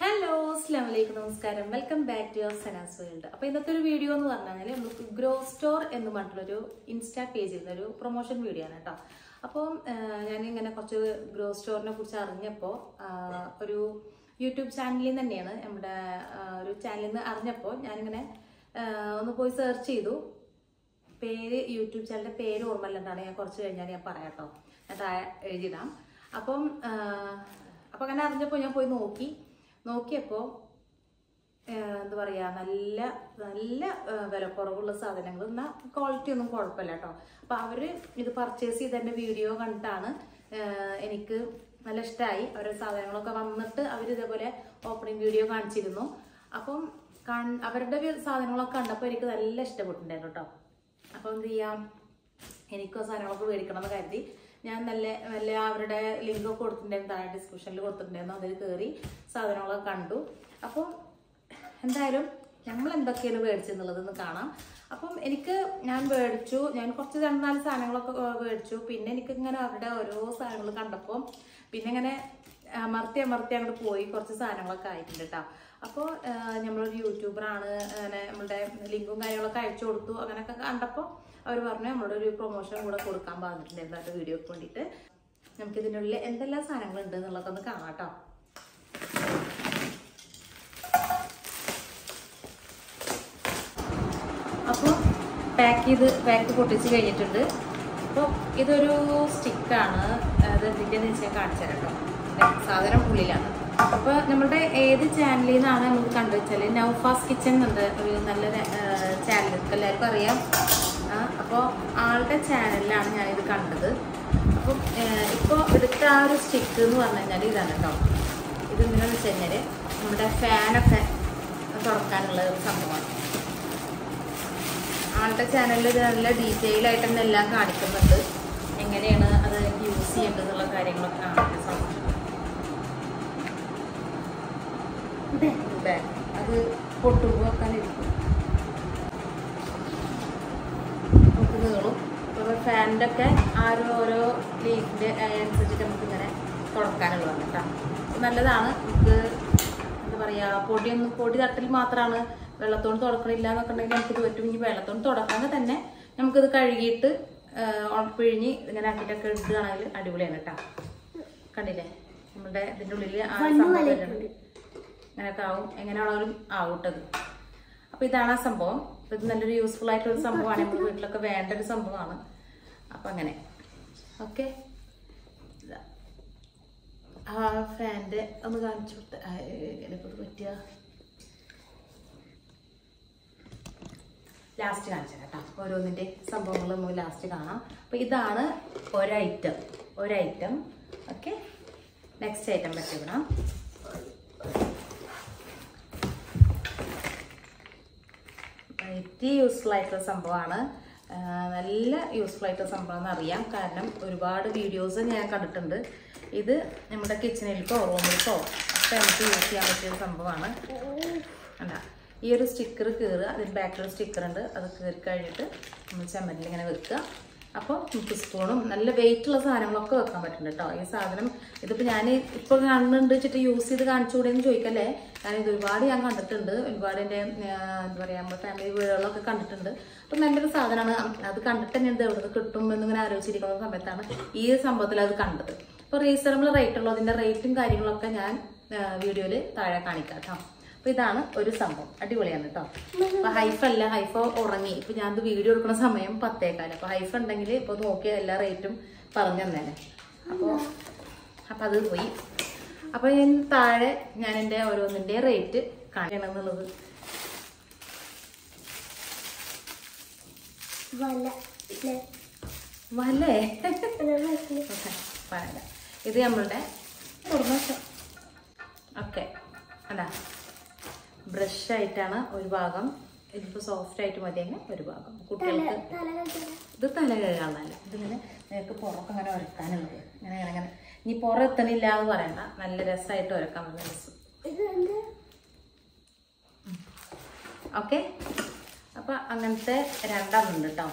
Hello അസ്സലാമു അലൈക്കും നമസ്കാരം welcome back to your Sanas world. അപ്പോൾ ഇന്നത്തെ ഒരു വീഡിയോ എന്ന് പറഞ്ഞാൽ നമുക്ക് ഗ്രോ സ്റ്റോർ എന്ന് പറഞ്ഞിട്ടുള്ളൊരു ഇൻസ്റ്റാ പേജിൽ നിന്നൊരു പ്രൊമോഷൻ വീഡിയോ ആണ് കേട്ടോ. അപ്പോൾ ഞാനിങ്ങനെ കുറച്ച് ഗ്രോ സ്റ്റോറിനെ കുറിച്ച് അറിഞ്ഞപ്പോൾ ഒരു യൂട്യൂബ് ചാനലിൽ നിന്ന് തന്നെയാണ് നമ്മുടെ ഒരു ചാനലിൽ നിന്ന് അറിഞ്ഞപ്പോൾ ഞാനിങ്ങനെ ഒന്ന് പോയി സെർച്ച് ചെയ്തു. പേര് യൂട്യൂബ് ചാനലിൻ്റെ പേര് ഓർമ്മയില്ലെന്നാണ്, ഞാൻ കുറച്ച് കഴിഞ്ഞാൽ ഞാൻ പറയാം കേട്ടോ, ഞാൻ താഴെ എഴുതിയിടാം. അപ്പോൾ അങ്ങനെ അറിഞ്ഞപ്പോൾ ഞാൻ പോയി നോക്കിയപ്പോൾ എന്താ പറയുക, നല്ല നല്ല വിലക്കുറവുള്ള സാധനങ്ങൾ, എന്നാൽ ക്വാളിറ്റി ഒന്നും കുഴപ്പമില്ല കേട്ടോ. അപ്പോൾ അവർ ഇത് പർച്ചേസ് ചെയ്തതിൻ്റെ വീഡിയോ കണ്ടിട്ടാണ് എനിക്ക് നല്ല ഇഷ്ടമായി. അവരുടെ സാധനങ്ങളൊക്കെ വന്നിട്ട് അവർ ഇതേപോലെ ഓപ്പണിംഗ് വീഡിയോ കാണിച്ചിരുന്നു. അപ്പം അവരുടെ സാധനങ്ങളൊക്കെ കണ്ടപ്പോൾ എനിക്ക് നല്ല ഇഷ്ടപ്പെട്ടിട്ടുണ്ടായിരുന്നു കേട്ടോ. അപ്പോൾ എന്ത് ചെയ്യാം, എനിക്കും സാധനങ്ങളൊക്കെ മേടിക്കണം എന്ന് കരുതി ഞാൻ നല്ല അവരുടെ ലിങ്കൊക്കെ കൊടുത്തിട്ടുണ്ടായിരുന്നു, താഴെ ഡിസ്ക്രിപ്ഷനിൽ കൊടുത്തിട്ടുണ്ടായിരുന്നു. അതിൽ കയറി സാധനങ്ങളൊക്കെ കണ്ടു. അപ്പം എന്തായാലും നമ്മൾ എന്തൊക്കെയാണ് മേടിച്ചെന്നുള്ളതെന്ന് കാണാം. അപ്പം ഞാൻ കുറച്ച് 2-4 സാധനങ്ങളൊക്കെ മേടിച്ചു. പിന്നെ എനിക്കിങ്ങനെ അവരുടെ ഓരോ സാധനങ്ങൾ കണ്ടപ്പോൾ പിന്നെ ഇങ്ങനെ അമർത്തി അങ്ങോട്ട് പോയി കുറച്ച് സാധനങ്ങളൊക്കെ ആയിട്ടുണ്ട് കേട്ടോ. അപ്പോൾ നമ്മളൊരു യൂട്യൂബറാണ്, അങ്ങനെ നമ്മളുടെ ലിങ്കും കാര്യങ്ങളൊക്കെ അയച്ചു കൊടുത്തു. അങ്ങനെയൊക്കെ കണ്ടപ്പോൾ അവർ പറഞ്ഞു നമ്മളോട് ഒരു പ്രൊമോഷൻ കൂടെ കൊടുക്കാൻ പറഞ്ഞിട്ടുണ്ടായിരുന്നു അവരുടെ വീഡിയോക്ക് വേണ്ടിയിട്ട്. നമുക്കിതിൻ്റെ ഉള്ളിൽ എന്തെല്ലാം സാധനങ്ങളുണ്ട് എന്നുള്ളതൊക്കെ ഒന്ന് കാണാം കേട്ടോ. അപ്പോൾ പാക്ക് പൊട്ടിച്ച് കഴിഞ്ഞിട്ടുണ്ട്. അപ്പോൾ ഇതൊരു സ്റ്റിക്കാണ്, അത് എന്തിൻ്റെന്ന് വെച്ചാൽ കാണിച്ചു തരാം കേട്ടോ. സാധനം ഉള്ളിലാണ്. അപ്പോൾ നമ്മുടെ ഏത് ചാനലിൽ നിന്നാണ് നമുക്ക് കണ്ടു വെച്ചാൽ നൗഫാസ് കിച്ചൺ എന്നുണ്ട്, ഒരു നല്ല ചാനൽ, എല്ലാവർക്കും അറിയാം. അപ്പോൾ ആളുടെ ചാനലിലാണ് ഞാനിത് കണ്ടത്. അപ്പം ഇപ്പോൾ എടുത്ത ആ ഒരു സ്റ്റിക്ക് എന്ന് പറഞ്ഞു കഴിഞ്ഞാൽ ഇതാണ് കേട്ടോ. ഇത് എന്തിനാന്ന് വെച്ച് കഴിഞ്ഞാൽ നമ്മുടെ ഫാനൊക്കെ തുറക്കാനുള്ള ഒരു സംഭവമാണ്. ആളുടെ ചാനലിൽ ഇത് നല്ല ഡീറ്റെയിൽ ആയിട്ട് തന്നെ എല്ലാം കാണിക്കുന്നുണ്ട്, എങ്ങനെയാണ് അത് യൂസ് ചെയ്യേണ്ടത് എന്നുള്ള കാര്യങ്ങളൊക്കെ കാണിക്കുന്ന സംഭവം. അത് പൊട്ടുമ്പോൾ വെക്കാനിരിക്കും, നമുക്ക് നീളും. അപ്പോൾ ഫാനിൻ്റെ ഒക്കെ ഓരോ ലീഫിൻ്റെ അനുസരിച്ചിട്ട് നമുക്ക് ഇങ്ങനെ തുറക്കാനുള്ളതാണ് കേട്ടോ. നല്ലതാണ്. നമുക്ക് എന്താ പറയുക, പൊടി തട്ടൽ മാത്രമാണ്, വെള്ളത്തോണ്ട് തുടക്കണില്ല എന്നൊക്കെ ഉണ്ടെങ്കിൽ നമുക്കിത് പറ്റും. ഇനി വെള്ളത്തോണ്ട് തുടക്കാതെ തന്നെ നമുക്കിത് കഴുകിയിട്ട് പിഴിഞ്ഞ് ഇങ്ങനെ ആക്കിയിട്ടൊക്കെ ഇടുകയാണെങ്കിൽ അടിപൊളിയാണ് കേട്ടോ. കണ്ടില്ലേ, നമ്മുടെ ഇതിൻ്റെ ഉള്ളിൽ ആ സംഭവം അങ്ങനെയൊക്കെ ആവും, എങ്ങനെയാണെങ്കിലും ആവട്ടത്. അപ്പോൾ ഇതാണ് ആ സംഭവം. അപ്പോൾ ഇത് നല്ലൊരു യൂസ്ഫുൾ ആയിട്ടൊരു സംഭവമാണ്, നമ്മുടെ വീട്ടിലൊക്കെ വേണ്ട ഒരു സംഭവമാണ്. അപ്പം അങ്ങനെ ഓക്കെ. ആ ഫാൻ്റെ ഒന്ന് കാണിച്ചു കൊടുത്ത എന്നെക്കൊണ്ട് പറ്റിയ ലാസ്റ്റ് കാണിച്ചു കേട്ടോ. ഓരോന്നിൻ്റെ സംഭവങ്ങൾ നമുക്ക് ലാസ്റ്റ് കാണാം. അപ്പോൾ ഇതാണ് ഒരൈറ്റം. ഓക്കെ, നെക്സ്റ്റ് ഐറ്റം പറ്റിവിടാം. വളരെ യൂസ്ഫുൾ ആയിട്ടുള്ള സംഭവമാണ്, നല്ല യൂസ്ഫുൾ ആയിട്ടുള്ള സംഭവം എന്നറിയാം. കാരണം ഒരുപാട് വീഡിയോസ് ഞാൻ കണ്ടിട്ടുണ്ട്. ഇത് നമ്മുടെ കിച്ചണിലേക്കോ റൂമിലേക്കോ ഒക്കെ നമുക്ക് യൂസ് ചെയ്യാൻ പറ്റിയൊരു സംഭവമാണ്. അല്ല, ഈ ഒരു സ്റ്റിക്കർ കീറുക, അതിന് ബാക്കിലൊരു സ്റ്റിക്കർ ഉണ്ട്, അത് കീറി കഴിഞ്ഞിട്ട് നമ്മൾ ചമ്മന്തിൽ ഇങ്ങനെ വെക്കുക. അപ്പോൾ നമുക്ക് സ്പൂണും നല്ല വെയിറ്റുള്ള സാധനങ്ങളൊക്കെ വെക്കാൻ പറ്റുന്നുണ്ട് കേട്ടോ. ഈ സാധനം ഇതിപ്പോൾ ഞാൻ ഇപ്പോൾ കാണുന്നുണ്ട് വെച്ചിട്ട് യൂസ് ചെയ്ത് കാണിച്ചുകൂടെ എന്ന് ചോദിക്കല്ലേ. കാരണം ഇത് ഒരുപാട് ഞാൻ കണ്ടിട്ടുണ്ട്, ഒരുപാട് എൻ്റെ എന്താ പറയുക, നമ്മുടെ ഫാമിലി വീടുകളിലൊക്കെ കണ്ടിട്ടുണ്ട്. അപ്പം നല്ലൊരു സാധനമാണ്. അത് കണ്ടിട്ട് തന്നെ ഇത് എവിടെ നിന്ന് കിട്ടും എന്നിങ്ങനെ ആലോചിച്ചിരിക്കുന്ന സമയത്താണ് ഈ സംഭവത്തിൽ അത് കണ്ടത്. അപ്പോൾ റീസണബിൾ റേറ്റ് ഉള്ളൂ. അതിൻ്റെ റേറ്റും കാര്യങ്ങളൊക്കെ ഞാൻ വീഡിയോയിൽ താഴെ കാണിക്കാം കേട്ടോ. അപ്പോൾ ഇതാണ് ഒരു സംഭവം, അടിപൊളിയാണ് കേട്ടോ. അപ്പോൾ ഹൈഫ് ഉറങ്ങി. ഇപ്പോൾ ഞാനത് വീഡിയോ എടുക്കുന്ന സമയം 10:15. അപ്പോൾ ഹൈഫ് ഉണ്ടെങ്കിൽ ഇപ്പോൾ നോക്കിയ എല്ലാ റേറ്റും പറഞ്ഞു തന്നേനെ. അപ്പോൾ അത് പോയി. അപ്പോൾ ഞാൻ താഴെ ഞാൻ എൻ്റെ ഓരോന്നിൻ്റെ റേറ്റ് കാണിക്കണം എന്നുള്ളത്. വലേ വല ഇത് നമ്മളുടെ ഓക്കെ അതാ ബ്രഷ് ആയിട്ടാണ് ഒരു ഭാഗം. ഇതിപ്പോൾ സോഫ്റ്റ് ആയിട്ട് മതിയെങ്കിൽ ഒരു ഭാഗം കുട്ടികൾക്ക്. ഇത് തല കഴുകാനല്ല, ഇതിങ്ങനെ നിങ്ങൾക്ക് പുറമൊക്കെ അങ്ങനെ ഉരക്കാനുള്ളത്. അങ്ങനെ ഇനി പുറം എത്തണില്ല എന്ന് പറയണ്ട, നല്ല രസമായിട്ട് ഉരക്കാൻ നല്ല രസം. ഓക്കെ, അപ്പം അങ്ങനത്തെ 2 ഉണ്ട് കേട്ടോ.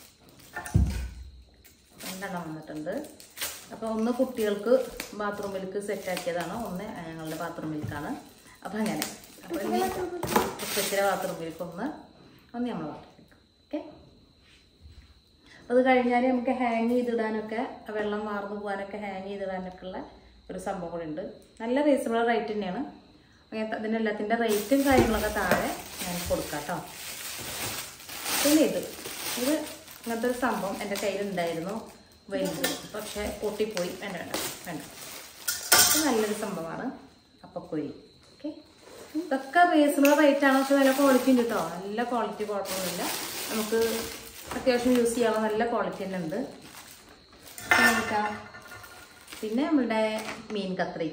2 വന്നിട്ടുണ്ട്. അപ്പോൾ ഒന്ന് കുട്ടികൾക്ക് ബാത്റൂമിലേക്ക് സെറ്റാക്കിയതാണ്, ഒന്ന് ഞങ്ങളുടെ ബാത്റൂമിലേക്കാണ്. അപ്പം അങ്ങനെ അപ്പോൾ ഇനി ഉപ്പച്ചിയുടെ ബാത്റൂമിലേക്ക് ഒന്ന് നമ്മൾ വാട്ടിയെടുക്കാം. ഓക്കെ, അത് കഴിഞ്ഞാൽ നമുക്ക് ഹാങ് ചെയ്തിടാനൊക്കെ വെള്ളം വാർന്നു പോകാനൊക്കെ ഹാങ് ചെയ്തിടാനൊക്കെ ഉള്ള ഒരു സംഭവം കൂടി ഉണ്ട്. നല്ല റീസണബിൾ റേറ്റ് തന്നെയാണ്. അതിനെല്ലാത്തിൻ്റെ റേറ്റും കാര്യങ്ങളൊക്കെ താഴെ ഞാൻ കൊടുക്കാം കേട്ടോ. പിന്നെ ഇത് ഇങ്ങനത്തെ ഒരു സംഭവം എൻ്റെ കയ്യിലുണ്ടായിരുന്നു വലുത്, പക്ഷേ പൊട്ടിപ്പോയി. വേണ്ട വേണ്ട വേണ്ട, ഇത് നല്ലൊരു സംഭവമാണ് അപ്പക്കുഴി. ഓക്കെ, ഇതൊക്കെ റീസണബിൾ റേറ്റാണ്, പക്ഷെ നല്ല ക്വാളിറ്റി ഉണ്ട് കേട്ടോ. നല്ല ക്വാളിറ്റി, കുഴപ്പമൊന്നുമില്ല. നമുക്ക് അത്യാവശ്യം യൂസ് ചെയ്യാനുള്ള നല്ല ക്വാളിറ്റി തന്നെ ഉണ്ട്. പിന്നെ നമ്മളുടെ മീൻ കത്രിക,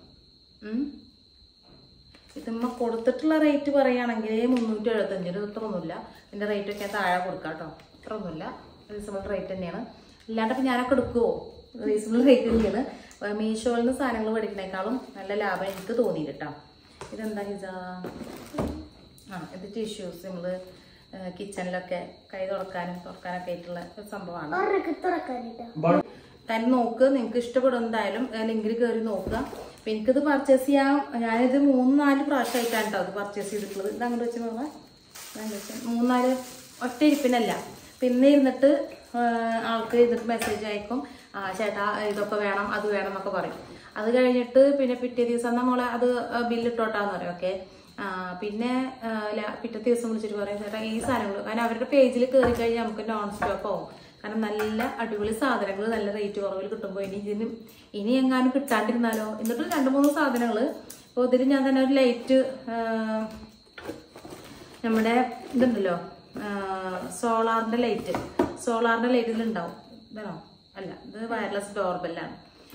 ഇതുമ്മ കൊടുത്തിട്ടുള്ള റേറ്റ് പറയുകയാണെങ്കിൽ 375. ഇത്രയൊന്നുമില്ല, ഇതിൻ്റെ റേറ്റൊക്കെ താഴെ കൊടുക്കാം കേട്ടോ. ഇത്രയൊന്നുമില്ല, റീസണബിൾ റേറ്റ് തന്നെയാണ്. ഇല്ലാണ്ടപ്പോൾ ഞാനൊക്കെ എടുക്കുമോ, റീസണബിൾ റേറ്റ് തന്നെയാണ്. മീഷോയിൽ നിന്ന് സാധനങ്ങൾ മേടിക്കുന്നേക്കാളും നല്ല ലാഭം എനിക്ക് തോന്നിയില്ല കേട്ടോ. ഇതെന്താ ഹിജാ, ഇത് ടിഷ്യൂസ് നമ്മൾ കിച്ചണിലൊക്കെ കൈ തുറക്കാനൊക്കെ ആയിട്ടുള്ള ഒരു സംഭവമാണ്. തന്നെ നോക്ക്, നിങ്ങൾക്ക് ഇഷ്ടപ്പെടും. എന്തായാലും ലിങ്കിൽ കയറി നോക്കുക. അപ്പം എനിക്കിത് പർച്ചേസ് ചെയ്യാം, ഞാനിത് 3-4 പ്രാവശ്യമായിട്ടാണ് കേട്ടോ അത് പർച്ചേസ് ചെയ്തിട്ടുള്ളത്. ഇത് അങ്ങോട്ട് വെച്ച് നോക്കാം, 3-4 ഒറ്റ ഇരിപ്പിനല്ല. പിന്നെ ഇരുന്നിട്ട് ആൾക്ക് ഇരുന്നിട്ട് മെസ്സേജ് അയക്കും, ചേട്ടാ ഇതൊക്കെ വേണം അത് വേണം എന്നൊക്കെ പറയും. അത് കഴിഞ്ഞിട്ട് പിന്നെ പിറ്റേ ദിവസം നമ്മളെ അത് ബില്ലിട്ടോട്ടാന്ന് പറയും. ഓക്കെ, പിന്നെ പിറ്റേ ദിവസം വിളിച്ചിട്ട് പറയും ചേട്ടാ ഈ സാധനങ്ങൾ, കാരണം അവരുടെ പേജിൽ കയറി കഴിഞ്ഞാൽ നമുക്ക് നോൺ സ്റ്റോപ്പ് ആവും. കാരണം നല്ല അടിപൊളി സാധനങ്ങൾ നല്ല റേറ്റ് കുറവിൽ കിട്ടുമ്പോൾ ഇനി എങ്ങാനും കിട്ടാണ്ടിരുന്നാലോ. എന്നിട്ട് 2-3 സാധനങ്ങൾ. ഇപ്പോൾ ഇതിൽ ഞാൻ തന്നെ ഒരു ലൈറ്റ്, നമ്മുടെ ഇതുണ്ടല്ലോ സോളാറിൻ്റെ ലൈറ്റ് ഇതിലുണ്ടാവും. ഇതാണോ? അല്ല, ഇത് വയർലെസ് ഡോർബെല്ലാണ്.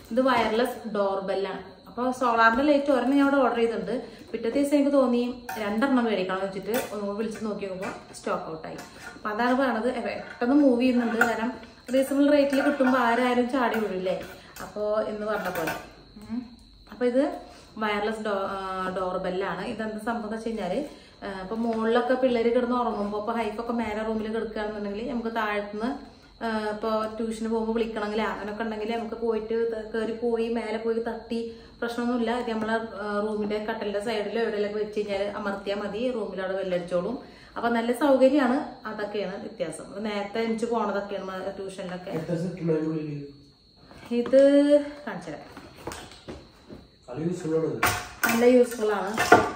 അപ്പോൾ സോളാറിൻ്റെ ലൈറ്റ് ഒരെണ്ണം ഞാൻ അവിടെ ഓർഡർ ചെയ്തിട്ടുണ്ട്. പിറ്റേ ദിവസം എനിക്ക് തോന്നി 2 മേടിക്കണം വെച്ചിട്ട് ഒന്ന് വിളിച്ച് നോക്കി നോക്കുമ്പോൾ സ്റ്റോക്ക് ഔട്ടായി. അപ്പം അതാണ് പറയണത്, പെട്ടെന്ന് മൂവ് ചെയ്യുന്നുണ്ട്. കാരണം റീസണബിൾ റേറ്റിൽ കിട്ടുമ്പോൾ ആരും ചാടി വീഴില്ലേ. അപ്പോൾ എന്ന് പറഞ്ഞ പോലെ. അപ്പോൾ ഇത് വയർലെസ് ഡോർബെല്ലാണ്. ഇതെന്താ സംഭവം എന്ന് വെച്ച് കഴിഞ്ഞാൽ, ഇപ്പോൾ മുകളിലൊക്കെ പിള്ളേർ കിടന്ന് ഉറങ്ങുമ്പോൾ, ഇപ്പോൾ ഹൈഫൊക്കെ മേലെ റൂമിൽ കിടക്കുകയാണെന്നുണ്ടെങ്കിൽ നമുക്ക് താഴത്തുനിന്ന് ഇപ്പോൾ ട്യൂഷന് പോകുമ്പോൾ വിളിക്കണമെങ്കിൽ അങ്ങനെയൊക്കെ ഉണ്ടെങ്കിൽ നമുക്ക് പോയിട്ട് പോയി മേലെ പോയി തട്ടി പ്രശ്നമൊന്നുമില്ല. ഇത് നമ്മളെ റൂമിൻ്റെ കട്ടലിൻ്റെ സൈഡിലോ എവിടെയെല്ലാം വെച്ച് കഴിഞ്ഞാൽ അമർത്തിയാൽ മതി, റൂമിലവിടെ വെല്ലടിച്ചോളും. അപ്പം നല്ല സൗകര്യമാണ്. അതൊക്കെയാണ് വ്യത്യാസം. നേരത്തെ എനിക്ക് പോണതൊക്കെയാണ് ട്യൂഷനിലൊക്കെ. ഇത് കാണിച്ചു തരാം, നല്ല യൂസ്ഫുൾ ആണ്.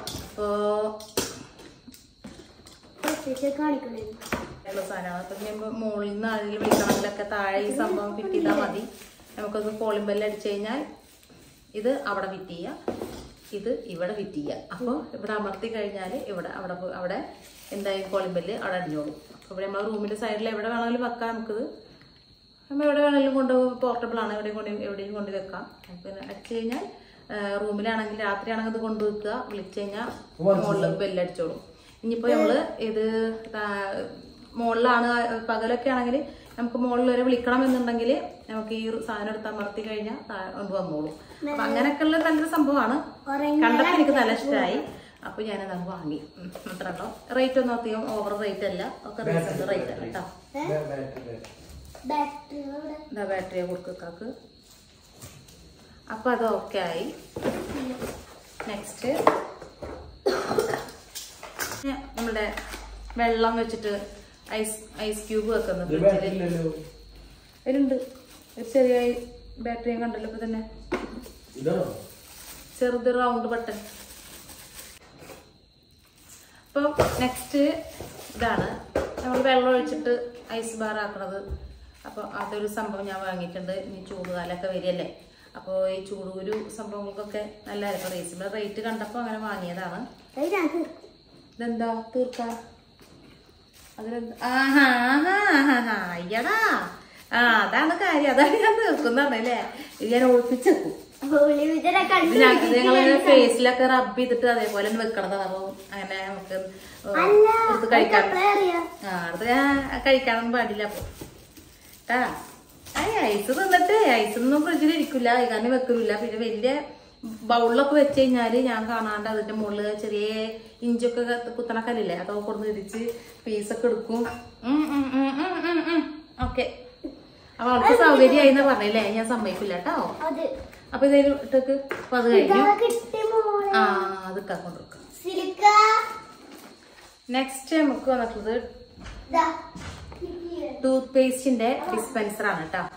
അപ്പോൾ സാധനമാണ്. അപ്പം ഞാൻ മുകളിൽ നിന്ന് ആരെങ്കിലും വിളിക്കണമെങ്കിലൊക്കെ താഴെ ഈ സംഭവം ഫിറ്റ് ചെയ്താൽ മതി. നമുക്കൊന്ന് കോളിംഗ് ബെല്ല് അടിച്ചു കഴിഞ്ഞാൽ ഇത് അവിടെ ഫിറ്റ് ചെയ്യുക, ഇത് ഇവിടെ ഫിറ്റ് ചെയ്യുക. അപ്പോൾ ഇവിടെ അമർത്തി കഴിഞ്ഞാൽ അവിടെ എന്തായാലും കോളിംഗ് ബെല്ല് അവിടെ അടിഞ്ഞോളും. അപ്പോൾ ഇവിടെ നമ്മളെ റൂമിൻ്റെ സൈഡിൽ എവിടെ വേണമെങ്കിലും വെക്കാം. നമുക്കിത് നമ്മൾ എവിടെ വേണമെങ്കിലും പോർട്ടബിൾ ആണ്, എവിടെയും കൊണ്ട് വെക്കാം. പിന്നെ അടിച്ചു കഴിഞ്ഞാൽ റൂമിലാണെങ്കിൽ രാത്രിയാണെങ്കിൽ ഇത് കൊണ്ടുവെക്കുക, വിളിച്ചു കഴിഞ്ഞാൽ മുകളിൽ ബെല്ലടിച്ചോളും. ഇനിയിപ്പോൾ നമ്മൾ ഇത് മുകളിലാണ്, പകലൊക്കെ ആണെങ്കിൽ നമുക്ക് മുകളിൽ വരെ വിളിക്കണം എന്നുണ്ടെങ്കിൽ നമുക്ക് ഈ സാധനം എടുത്ത് അമർത്തി കഴിഞ്ഞാൽ കൊണ്ട് വന്നോളും. അപ്പൊ അങ്ങനെയൊക്കെയുള്ള നല്ലൊരു സംഭവമാണ്. കണ്ടപ്പോൾ എനിക്ക് നല്ല ഇഷ്ടമായി. അപ്പൊ ഞാനത് വാങ്ങി. അത്ര കേട്ടോ. റേറ്റ് ഒന്നും അധികം ഓവർ റേറ്റ് അല്ല, ഒക്കെ റീസണബിൾ റേറ്റ് അല്ല കേട്ടോ. ബാറ്ററിയെ കൊടുക്കാക്ക്. അപ്പൊ അത് ഓക്കെ ആയി. നെക്സ്റ്റ് നമ്മുടെ വെള്ളം വെച്ചിട്ട് ഐസ് ക്യൂബ് വെക്കുന്നത് വരുന്നുണ്ട്. ഒരു ചെറിയ ബാറ്ററിയും കണ്ടല്ലോ ഇപ്പൊ തന്നെ, ചെറുത് റൗണ്ട് ബട്ടൺ. അപ്പൊ നെക്സ്റ്റ് ഇതാണ് നമ്മൾ വെള്ളം ഒഴിച്ചിട്ട് ഐസ് ബാർ ആക്കണത്. അപ്പൊ അതൊരു സംഭവം ഞാൻ വാങ്ങിയിട്ടുണ്ട്. ഇനി ചൂടുകാലൊക്കെ വരികയല്ലേ, അപ്പോൾ ഈ ചൂടൂരു സംഭവങ്ങൾക്കൊക്കെ നല്ലതായിരിക്കും. റേസിന്റെ റേറ്റ് കണ്ടപ്പോൾ അങ്ങനെ വാങ്ങിയതാണ്. ഇതെന്താ തീർക്കാ അയ്യടാ, അതാണ് കാര്യം. അതാണ് ഞാൻ തീർക്കുന്നല്ലേ. ഇത് ഞാൻ ഒളിപ്പിച്ചേക്കും. ഞങ്ങളിങ്ങനെ ഫേസിലൊക്കെ റബ്ബ് ചെയ്തിട്ട് അതേപോലെ വെക്കണതാണ്. അപ്പൊ അങ്ങനെ നമുക്ക് അടുത്ത് കഴിക്കാനൊന്നും പാടില്ല. അപ്പൊ കേട്ടാ, ഐസ് തിന്നിട്ട് ഐസൊന്നും ഫ്രിഡ്ജിൽ ഇരിക്കില്ല, കാരണം വെക്കില്ല. പിന്നെ വലിയ ബൗളിലൊക്കെ വെച്ച് കഴിഞ്ഞാല് ഞാൻ കാണാണ്ട് അതിന്റെ മുകളിൽ ചെറിയ ഇഞ്ചൊക്കെ കുത്തണ കല്ലില്ലേ, അതൊക്കെ കൊടുത്ത് തിരിച്ച് പീസൊക്കെ എടുക്കും. ഓക്കെ, അപ്പൊ അവൾക്ക് സൗകര്യമായി എന്ന് പറഞ്ഞല്ലേ, ഞാൻ സമ്മതിക്കില്ല കേട്ടോ. അപ്പൊ ഇതേലും ഇട്ടേക്ക്. അപ്പൊ അത് കഴിഞ്ഞു. അതൊക്കെ കൊണ്ടുവെക്കാം. നെക്സ്റ്റ് നമുക്ക് വന്നിട്ടുള്ളത് ടൂത്ത് പേസ്റ്റിന്റെ ഡിസ്പെൻസർ ആണ് കേട്ടോ.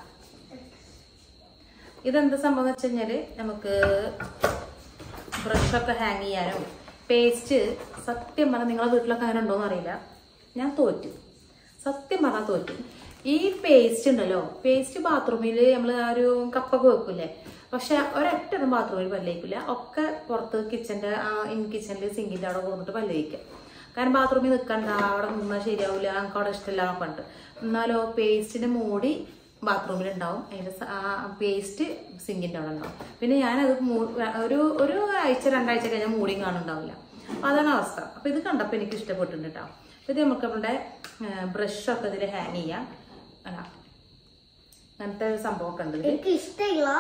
ഇതെന്താ സംഭവം എന്ന് വെച്ച് കഴിഞ്ഞാല് നമുക്ക് ബ്രഷൊക്കെ ഹാങ് ചെയ്യാനും പേസ്റ്റ് സത്യം പറഞ്ഞാൽ നിങ്ങളെ വീട്ടിലൊക്കെ അങ്ങനെ ഉണ്ടോന്ന് അറിയില്ല. ഞാൻ തോറ്റു, സത്യം പറഞ്ഞാൽ തോറ്റു. ഈ പേസ്റ്റ് ഉണ്ടല്ലോ, പേസ്റ്റ് ബാത്റൂമിൽ നമ്മൾ ആ ഒരു കപ്പൊക്കെ വെക്കൂലേ, പക്ഷെ ഒരൊറ്റ ബാത്റൂമിൽ പല്ലേക്കില്ല. ഒക്കെ പുറത്ത് കിച്ചന്റെ കിച്ചണിൽ സിങ്കിന്റെ അവിടെ കൊടുത്തിട്ട് പല്ല് വയ്ക്കുക. കാരണം ബാത്റൂമിൽ നിൽക്കണ്ട, അവിടെ നിന്നാൽ ശരിയാവില്ല, നമുക്ക് അവിടെ ഇഷ്ടമില്ല എന്നൊക്കെ ഉണ്ട്. എന്നാലോ പേസ്റ്റിന്റെ മൂടി ബാത്റൂമിലുണ്ടാവും, അതിന്റെ പേസ്റ്റ് സിങ്കിന്റെ അവിടെ ഉണ്ടാവും. പിന്നെ ഞാനത് ഒരു ആഴ്ച 2 ആഴ്ച കഴിഞ്ഞാൽ മൂടിയും കാണുന്നുണ്ടാവില്ല. അപ്പൊ അതാണ് അവസ്ഥ. അപ്പൊ ഇത് കണ്ടപ്പോൾ എനിക്ക് ഇഷ്ടപ്പെട്ടിട്ടുണ്ട് കേട്ടോ. അപ്പൊ ഇത് നമുക്ക് നമ്മുടെ ബ്രഷൊക്കെ ഇതിൽ ഹാങ് ചെയ്യാം. അല്ല അങ്ങനത്തെ ഒരു സംഭവമൊക്കെ ഉണ്ട്. എനിക്ക് ഇഷ്ടമുള്ള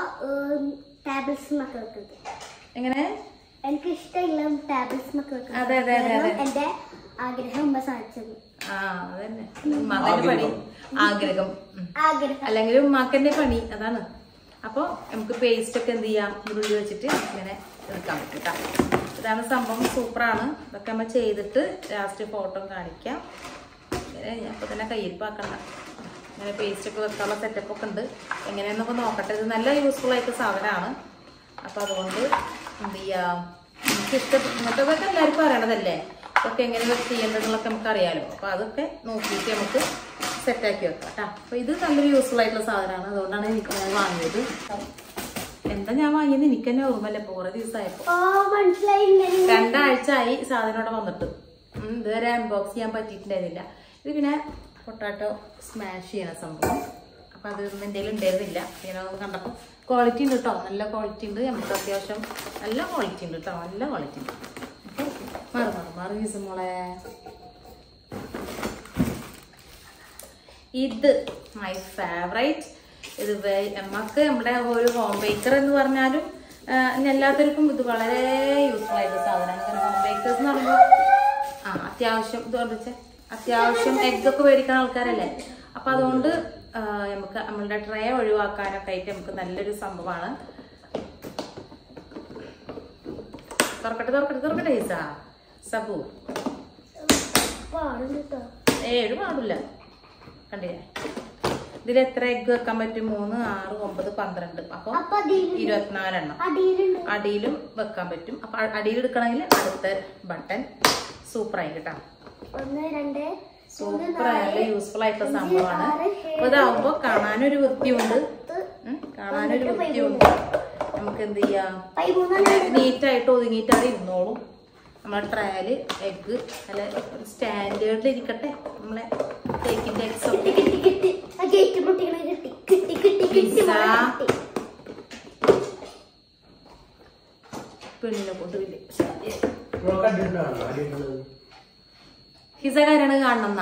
എങ്ങനെ എനിക്ക് ഇഷ്ടമുള്ള ടാബ്ലറ്റ്സ്. അതെ അതെ അതെ അതെ, എന്റെ ആഗ്രഹം സാധിച്ചത്. അതന്നെ മകന്റെ പണി, ആഗ്രഹം അല്ലെങ്കിൽ മകന്റെ പണി അതാണ്. അപ്പൊ നമുക്ക് പേസ്റ്റ് ഒക്കെ എന്ത് ചെയ്യാം, ഉള്ളി വെച്ചിട്ട് ഇങ്ങനെ എടുക്കാൻ പറ്റും കേട്ടോ. ഇതാണ് സംഭവം, സൂപ്പറാണ്. ഇതൊക്കെ നമ്മൾ ചെയ്തിട്ട് ലാസ്റ്റ് ഫോട്ടോ കാണിക്കാം. ഇങ്ങനെ ഞാൻ ഇപ്പൊ തന്നെ കയ്യിരിപ്പാക്കണ്ട. ഇങ്ങനെ പേസ്റ്റ് ഒക്കെ വെക്കാനുള്ള സെറ്റപ്പ് ഒക്കെ ഉണ്ട്. എങ്ങനെയാന്നൊക്കെ നോക്കട്ടെ. ഇത് നല്ല യൂസ്ഫുൾ ആയിട്ട് സാധനമാണ്. അപ്പൊ അതുകൊണ്ട് എന്ത് ചെയ്യാം, നമുക്ക് ഇങ്ങനത്തെ എല്ലാവർക്കും അറിയണതല്ലേ, ഇതൊക്കെ എങ്ങനെ ചെയ്യേണ്ടതെന്നൊക്കെ നമുക്ക് അറിയാലോ. അപ്പൊ അതൊക്കെ നോക്കിയിട്ട് നമുക്ക് സെറ്റാക്കി വെക്കാം കേട്ടോ. അപ്പൊ ഇത് നല്ലൊരു യൂസ്ഫുൾ ആയിട്ടുള്ള സാധനമാണ്. അതുകൊണ്ടാണ് എനിക്ക് ഞാൻ വാങ്ങിയത്. എന്താ ഞാൻ വാങ്ങിയത് എനിക്ക് തന്നെ ഓർമ്മല്ലേ, കുറെ ദിവസമായപ്പോ 2 ആഴ്ച ആയി സാധനം ഇവിടെ വന്നിട്ട്. ഇതുവരെ അൺബോക്സ് ചെയ്യാൻ പറ്റിയിട്ടുണ്ടായിരുന്നില്ല. ഇത് പിന്നെ പൊട്ടാറ്റോ സ്മാഷ് ചെയ്യണ സംഭവം. അപ്പൊ അത് എൻ്റെ ഉണ്ടായിരുന്നില്ല. ഇങ്ങനെ കണ്ടപ്പോൾ ക്വാളിറ്റി ഉണ്ട് കേട്ടോ, നല്ല ക്വാളിറ്റി ഉണ്ട്. നമുക്ക് അത്യാവശ്യം നല്ല ക്വാളിറ്റി ഉണ്ട് കേട്ടോ, നല്ല ക്വാളിറ്റി ഉണ്ട്. മാറി ദിവസം മോളെ. ഇത് മൈ ഫേവറേറ്റ്. ഇത് നമുക്ക് നമ്മുടെ ഒരു ഹോം ബേക്കർ എന്ന് പറഞ്ഞാലും എല്ലാത്തവർക്കും ഇത് വളരെ യൂസ്ഫുൾ ആയിട്ടുള്ള സാധനമാണ്. ഹോം ബേക്കേഴ്സ് എന്ന് പറയുമ്പോൾ അത്യാവശ്യം ഇത് കണ്ടിച്ചേ, അത്യാവശ്യം എഗ്ഗൊക്കെ മേടിക്കുന്ന ആൾക്കാരല്ലേ. അപ്പൊ അതുകൊണ്ട് നമുക്ക് നമ്മളുടെ ട്രേ ഒഴിവാക്കാനൊക്കെ ആയിട്ട് നമുക്ക് നല്ലൊരു സംഭവമാണ്. തുറക്കട്ടെ ഈസാ സബു. ഒരു പാടില്ല. കണ്ടില്ലേ, ഇതിൽ എത്ര എഗ്ഗ് വെക്കാൻ പറ്റും? 3, 6, 9, 12. അപ്പൊ 24 എണ്ണം അടിയിലും വെക്കാൻ പറ്റും. അപ്പൊ അടിയിൽ എടുക്കണമെങ്കിൽ അടുത്ത ബട്ടൺ. സൂപ്പറായി കേട്ടോ, സൂപ്പറായിട്ട് യൂസ്ഫുൾ ആയിട്ടുള്ള സംഭവമാണ്. അപ്പൊ ഇതാവുമ്പോ കാണാനൊരു വൃത്തിയുണ്ട്. നമുക്ക് എന്ത് ചെയ്യാം, നീറ്റായിട്ട് ഒതുങ്ങിയിട്ടാണ് ഇരുന്നോളും. നമ്മളെ ട്രയല് എഗ്ഗ് നല്ല സ്റ്റാൻഡേർഡിൽ ഇരിക്കട്ടെ. നമ്മളെ കേക്കിന്റെ എഗ്സ് ഒക്കെ പെണ്ണിനെ കൊണ്ടുപോയില്ലേ. ഹിസ കരണ കാണണം,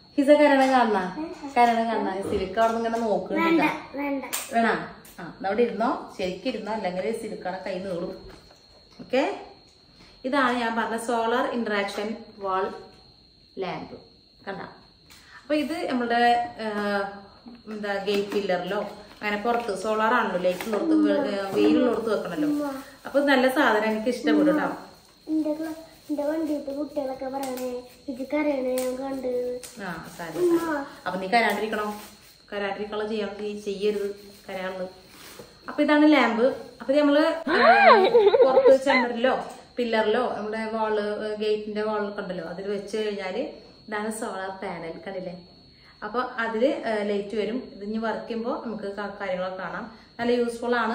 സിലിക്ക് അവിടെ ഇങ്ങനെ നോക്കുന്നുണ്ട്. വേണ അവിടെ ഇരുന്നോ, ശരിക്കും ഇരുന്നോ, അല്ലെങ്കിൽ സിലിക്കാടെ കൈ നീളും. ഓക്കെ, ഇതാണ് ഞാൻ പറഞ്ഞ സോളാർ ഇന്ററാക്ഷൻ വാൾ ലാമ്പ്. കണ്ട, അപ്പൊ ഇത് നമ്മളുടെ എന്താ ഗേറ്റ് പില്ലറിലോ അങ്ങനെ പുറത്ത് സോളാർ ആണല്ലോ, ലൈറ്റിനോർത്ത് വെയിലുള്ളോർത്ത് വെക്കണല്ലോ. അപ്പൊ നല്ല സാധനം, എനിക്ക് ഇഷ്ടപ്പെടും കേട്ടോ. അപ്പൊ നീ കരാണ്ടിരിക്കണോ ചെയ്യരുത്, കരാള്. അപ്പൊ ഇതാണ് ലാമ്പ്. അപ്പൊ നമ്മള് പുറത്ത് ചെമ്പറിലോ പില്ലറിലോ നമ്മുടെ വാള് ഗേറ്റിന്റെ വാളൊക്കെ ഉണ്ടല്ലോ, അതിൽ വെച്ച് കഴിഞ്ഞാല് ഇതാണ് സോളാർ പാനൽ. കണ്ടില്ലേ? അപ്പൊ അതില് ലൈറ്റ് വരും. ഇതിന് വർക്ക് ചെയ്യുമ്പോ നമുക്ക് കാര്യങ്ങളൊക്കെ കാണാം. നല്ല യൂസ്ഫുൾ ആണ്.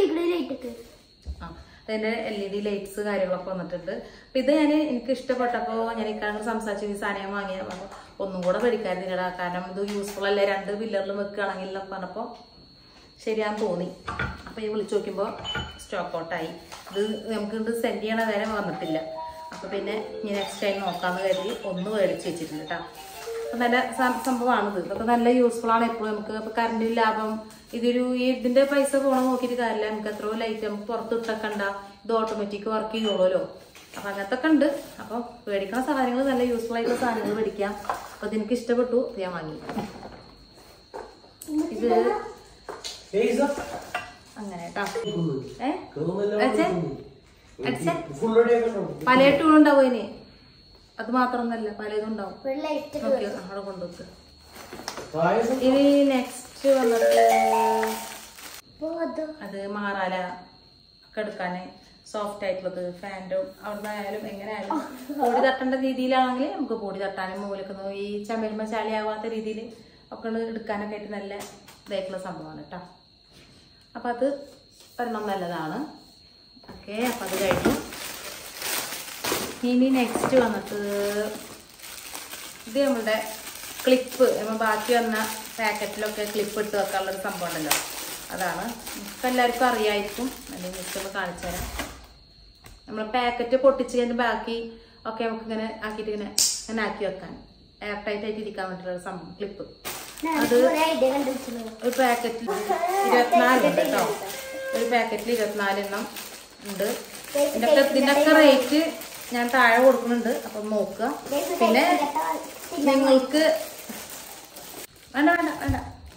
അതിന്റെ LED ലൈറ്റ്സ് കാര്യങ്ങളൊക്കെ വന്നിട്ടുണ്ട്. അപ്പൊ ഇത് എനിക്ക് ഇഷ്ടപ്പെട്ടപ്പോ ഞാൻ ഇക്കാരോട് സംസാരിച്ചു, ഈ സാധനം വാങ്ങിയ ഒന്നും കൂടെ പഠിക്കാതില്ല, കാരണം ഇത് യൂസ്ഫുൾ അല്ലേ, 2 പില്ലറിലും വെക്കുകയാണെങ്കിൽ പറഞ്ഞപ്പോ ശരിയാന്ന് തോന്നി. അപ്പൊ ഈ വിളിച്ചു നോക്കുമ്പോ സ്റ്റോക്ക് ഔട്ടായി. ഇത് നമുക്ക് സെൻഡ് ചെയ്യണ വരെ വന്നിട്ടില്ല. അപ്പൊ പിന്നെ ഞാൻ നെക്സ്റ്റ് ടൈം നോക്കാന്ന് കരുതി ഒന്ന് മേടിച്ച് വെച്ചിട്ടുണ്ട് കേട്ടോ. അപ്പൊ നല്ല സംഭവമാണിത്. ഇതൊക്കെ നല്ല യൂസ്ഫുൾ ആണ് എപ്പോഴും. നമുക്ക് ഇപ്പൊ കറണ്ടിൽ ലാഭം, ഇതിന്റെ പൈസ പോകണം നോക്കിയിട്ട് കാര്യമില്ല. നമുക്ക് എത്രയോ ലൈറ്റ് നമുക്ക് പുറത്ത് ഇട്ടക്കണ്ട, ഇത് ഓട്ടോമാറ്റിക് വർക്ക് ചെയ്യുള്ളൂല്ലോ. അപ്പൊ അങ്ങനത്തെ ഒക്കെ ഉണ്ട്. അപ്പൊ മേടിക്കണ സാധനങ്ങൾ നല്ല യൂസ്ഫുൾ ആയിട്ടുള്ള സാധനങ്ങൾ മേടിക്കാം. അപ്പൊ അതെനിക്ക് ഇഷ്ടപ്പെട്ടു, ഞാൻ വാങ്ങി. ഇത് അങ്ങനെ കേട്ടോ. അടിച്ചാ പല ടൂൺ ഉണ്ടാവും ഇനി. അത് മാത്രമൊന്നല്ല, പലതും ഉണ്ടാവും. ഓക്കെ, അവിടെ കൊണ്ടുവെക്ക്. ഇനി നെക്സ്റ്റ് വന്നിട്ട് അത് മാറാല ഒക്കെ എടുക്കാന് സോഫ്റ്റ് ആയിട്ടുള്ളത്. ഫാൻ്റെ അവിടെ നിന്നായാലും എങ്ങനെയായാലും പൊടി തട്ടേണ്ട രീതിയിലാണെങ്കിൽ നമുക്ക് പൊടി തട്ടാനും മൂലക്കുന്നു ഈ ചമരുമ്പ ചാളിയാവാത്ത രീതിയിൽ ഒക്കെ എടുക്കാനൊക്കെ ആയിട്ട് നല്ല ഇതായിട്ടുള്ള സംഭവമാണ് കേട്ടോ. അപ്പം അത് ഒരെണ്ണം നല്ലതാണ്. ഓക്കെ, അപ്പം അത് കഴിഞ്ഞു. ഇനി നെക്സ്റ്റ് വന്നിട്ട് ഇത് നമ്മളുടെ ക്ലിപ്പ്. നമ്മൾ ബാക്കി വന്ന പാക്കറ്റിലൊക്കെ ക്ലിപ്പ് ഇട്ട് വെക്കാനുള്ളൊരു സംഭവം ഉണ്ടല്ലോ, അതാണ്. ഇപ്പം എല്ലാവർക്കും അറിയായിരിക്കും. അല്ലെങ്കിൽ മിക്സൊന്ന് കാണിച്ചു തരാം. നമ്മൾ പാക്കറ്റ് പൊട്ടിച്ച് കഴിഞ്ഞ് ബാക്കി ഒക്കെ നമുക്ക് ഇങ്ങനെ ആക്കിയിട്ട് ഇങ്ങനെ ആക്കി വെക്കാൻ, എയർ ടൈറ്റ് ആയിട്ട് ഇരിക്കാൻ വേണ്ടിയിട്ടുള്ള സംഭവം ക്ലിപ്പ്. അത് ഒരു പാക്കറ്റിൽ 24 ഉണ്ട് കേട്ടോ. ഒരു പാക്കറ്റിൽ 24 എണ്ണം ഉണ്ട്. ഇതിനൊക്കെ റേറ്റ് ഞാൻ താഴെ കൊടുക്കുന്നുണ്ട്, അപ്പം നോക്കുക. പിന്നെ നിങ്ങൾക്ക് വേണ്ട വേണ്ട വേണ്ട